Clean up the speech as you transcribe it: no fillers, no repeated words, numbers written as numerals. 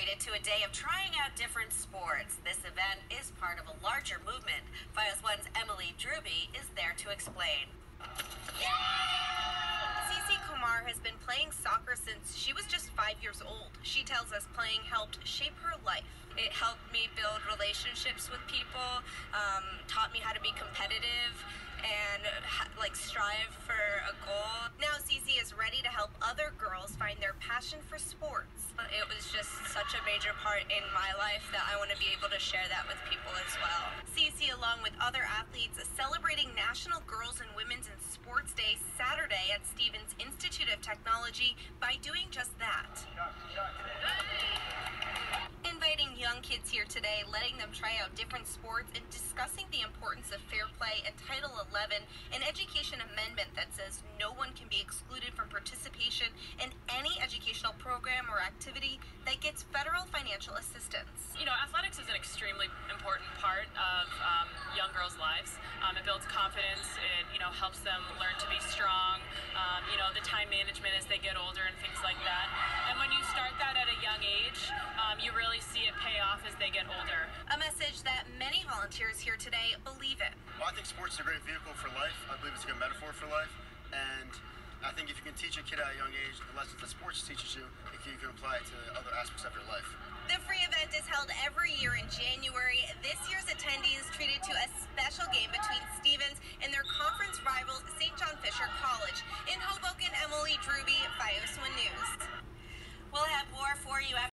treated to a day of trying out different sports. This event is part of a larger movement. FiOS One's Emily Druby is there to explain. Cece Kumar has been playing soccer since she was just 5 years old. She tells us playing helped shape her life. It helped me build relationships with people, taught me how to be competitive and strive for a goal. Now Cece is ready to help other girls find their passion for sports. It was just such a major part in my life that I want to be able to share that with people as well. Cece, along with other athletes, is celebrating National Girls and Women's in Sports Day Saturday at Stevens Institute of Technology by doing just that. Inviting young kids here today, letting them try out different sports and discussing the importance of fair play and Title 11, an education amendment that says no one can be excluded from participation in any educational program or activity that gets federal financial assistance. You know, athletics is an extremely important part of young girls' lives. It builds confidence. It, helps them learn to be strong. The time management as they get older and things like that. And when you start that at a young age, you really see it pay off as they get older. A message that many volunteers here today believe in. Well, I think sports is a great vehicle for life. I believe it's a good metaphor for life. And I think if you can teach a kid at a young age the lessons that sports teaches you, you can apply it to other aspects of your life. The free event is held every year in January. This year's attendees treated to a special game between Stevens and their conference rivals, St. John Fisher College. In Hoboken, Emily Druby, FiOS One News. We'll have more for you after